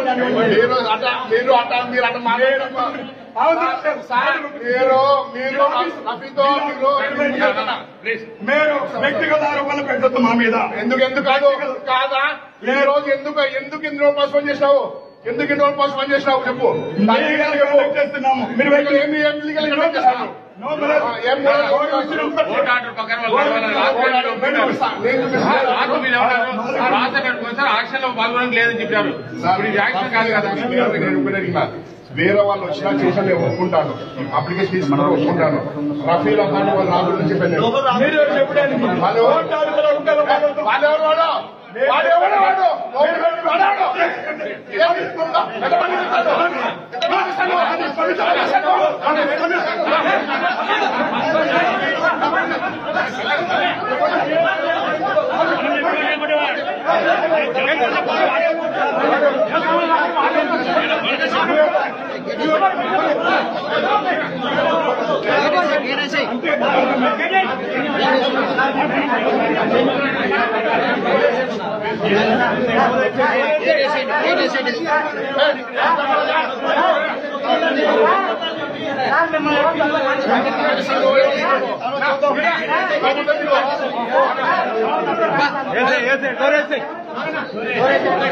మీరు వ్యక్తిగత ఆరోపణలు పెట్టద్దు మా మీద. ఎందుకు కాదా? ఈ రోజు ఎందుకు ఇన్ని రోజులు పోస్ట్పోన్ చేసినావు? ఎందుకు ఇన్ని రోజులు పోస్ట్పోన్ చేసినావు చెప్పు. చేస్తున్నాము. మీరు చేస్తున్నాము. యాక్షన్ లో పాల్గొనడం లేదని చెప్పారు. యాక్షన్ కాదు కదా. వేరే వాళ్ళు వచ్చినా చేసాను నేను ఒప్పుకుంటాను. అప్లికేషన్ తీసుకున్నా ఒప్పుకుంటాను. రఫీల్ అన్నాడు వాళ్ళు రాజు నుంచి చెప్పాను.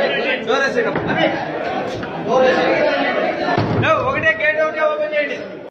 ఒకటే గేట్ ఒకటే ఓపెన్ చేయండి.